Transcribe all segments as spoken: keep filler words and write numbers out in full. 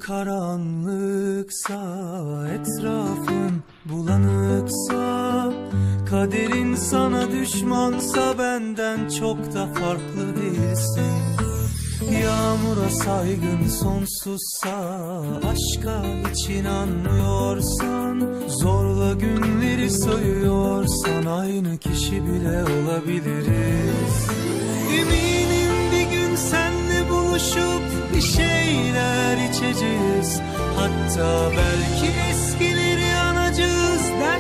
karanlıksa, etrafın bulanıksa, kaderin sana düşmansa benden çok da farklı değilsin. Yağmura saygın sonsuzsa, aşka hiç inanmıyorsan, zorla günleri sayıyorsan aynı kişi bile olabiliriz. Eminim bir gün senle buluşup bir şeyler içeceğiz. Hatta belki eskileri anacağız,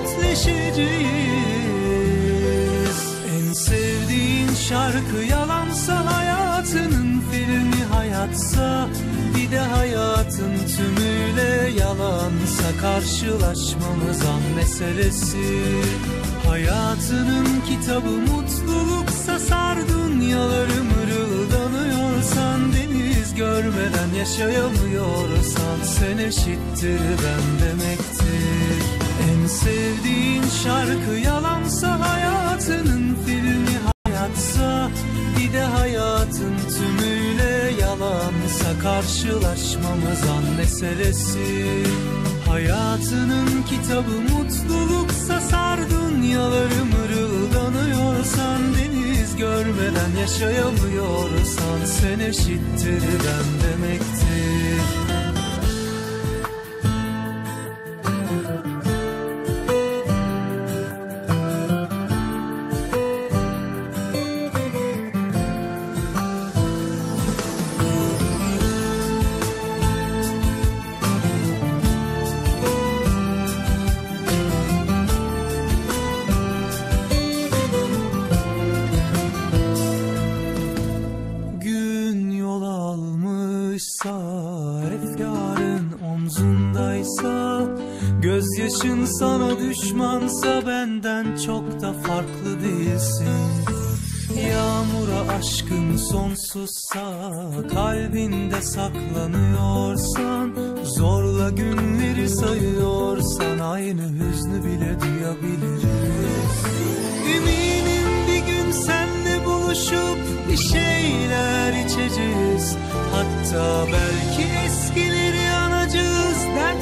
dertleşeceğiz. En sevdiğin şarkı yalansa, hayatının filmi hayatsa, bir de hayatın tümüyle yalansa, karşılaşmamız an meselesi. Hayatının kitabı mutluluksa, sar dünyaları mırıldanıyorsan, deniz görmeden yaşayamıyorsan, sen eşittir ben demektir. En sevdiğin şarkı yalansa, hayatının filmi hayatsa, bir de hayatın tümüyle yalansa, karşılaşmamız an meselesi. Hayatının kitabı mutluluksa, sar dünyaları mırıldanıyorsan, deniz görmeden yaşayamıyorsan, sen eşittir ben demektir. Efkarın omzundaysa, gözyaşın sana düşmansa benden çok da farklı değilsin. Yağmura aşkın sonsuzsa, kalbinde saklanıyorsan, zorla günleri sayıyorsan aynı hüznü bile duyabiliriz. Eminim bir gün senle buluşup bir şeyler içeceğiz. Hatta belki eskileri anacağız,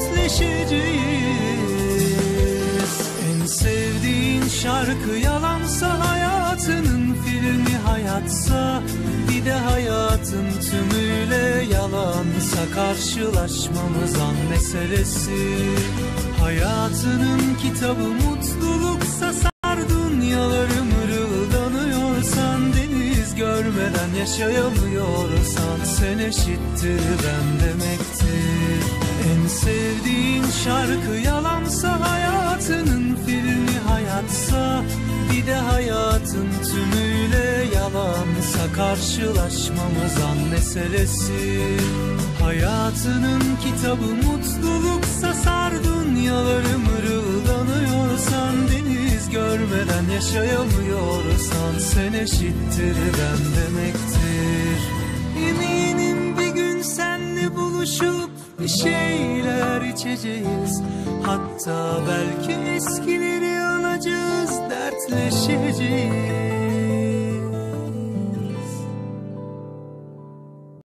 dertleşeceğiz. En sevdiğin şarkı yalansa, hayatının filmi hayatsa, bir de hayatın tümüyle yalansa, karşılaşmamız an meselesi. Hayatının kitabı mutluluksa, sar dünyaları mırıldanıyorsan, deniz görmeden yaşayamıyorsan, sen eşittir ben demektir. En sevdiğin şarkı yalansa, hayatının filmi hayatsa, bir de hayatın tümüyle yalansa, karşılaşmamız an meselesi. Hayatının kitabı mutluluksa, sar dünyaları mırıldanıyorsan, deniz görmeden yaşayamıyorsan, sen eşittir ben demektir. Eminim bir gün senle buluşup bir şeyler içeceğiz. Hatta belki eskileri anacağız, dertleşeceğiz.